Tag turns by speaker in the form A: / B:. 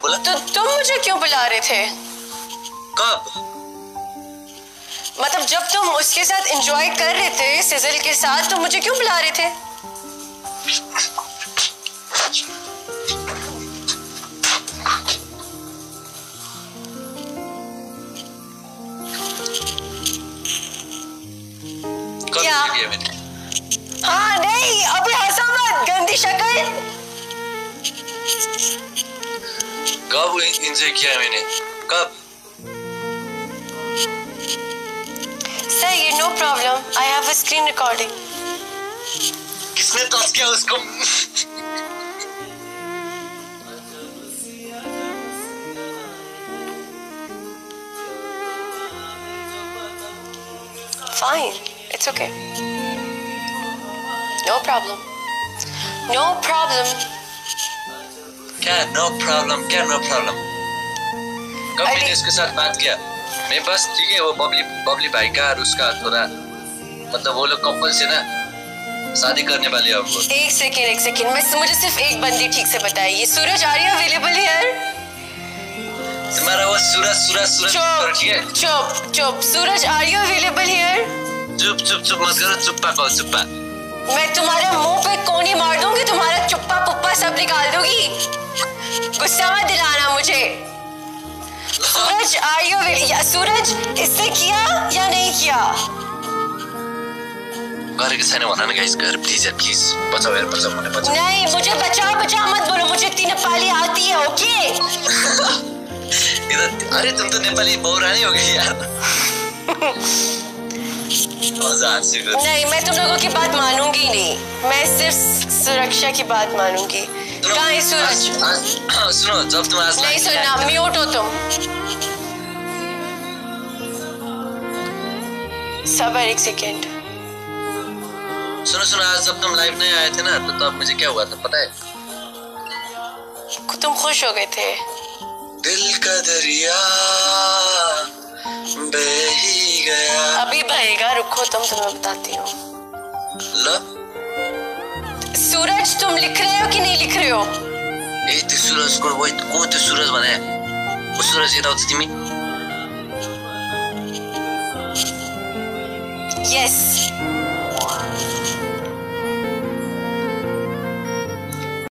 A: बोला।
B: तो तुम मुझे क्यों बुला रहे थे?
A: कब?
B: मतलब जब तुम उसके साथ एंजॉय कर रहे थे सिजल के साथ, तो मुझे क्यों बुला रहे थे? क्या? हाँ नहीं, अभी हंसो मत, गंदी शक्ल।
A: कब एंजॉय किया मैंने? कब?
B: सही, no problem, I have a screen recording.
A: किसने टच किया उसको?
B: Fine, it's okay. No problem. No problem.
A: क्या नो प्रॉब्लम? क्या नो प्रॉब्लम? कब मैंने उसके साथ बात किया? मैं बस ठीक है, वो बबली भाई का और उसका थोड़ा मतलब वो लोग कपल से ना शादी करने वाले हैं वो।
B: एक सेकेंड, मुझे सिर्फ एक बंदी ठीक से बताइए। Suraj, are you available here?
A: तुम्हारा वो सूरज ठीक है?
B: चुप। Suraj, are you available here?
A: चुप मत करो, चुप्पा।
B: मैं तुम्हारे मुंह पे कोनी मार दूंगी, तुम्हारा चुप्पा पुप्पा सब निकाल दूंगी। गुस्सा मत दिलाना मुझे। Suraj, are you available? Suraj, इससे किया या नहीं किया?
A: गरेको छैन भन न गाइस, घर प्लिज बचाओ मलाई बचाओ।
B: नहीं, मुझे बचा मत बोलो, मुझे इतनी नेपाली आती है, ओके?
A: अरे तुम तो नेपाली बहुरानी हो गई यार।
B: नहीं, मैं तुम लोगों की बात मानूंगी नहीं, मैं सिर्फ सुरक्षा की बात मानूंगी। कहाँ है सूरज?
A: सुनो, जब तुम आज
B: नहीं सुनना, म्यूट हो तुम। सबर, एक सेकेंड।
A: सुनो, आज जब तुम लाइव नहीं आए थे ना, तो तब मुझे क्या हुआ था पता है?
B: तुम खुश हो गए थे।
A: दिल का दरिया बह ही गया।
B: अभी बहेगा, रुको, तुम्हें बताती हूँ। सूरज, तुम लिख रहे हो कि नहीं लिख रहे हो?
A: ए त्यो सूरज को त्यो सूरज भने वो सूरज यता आउँछ तिमी?
B: यस।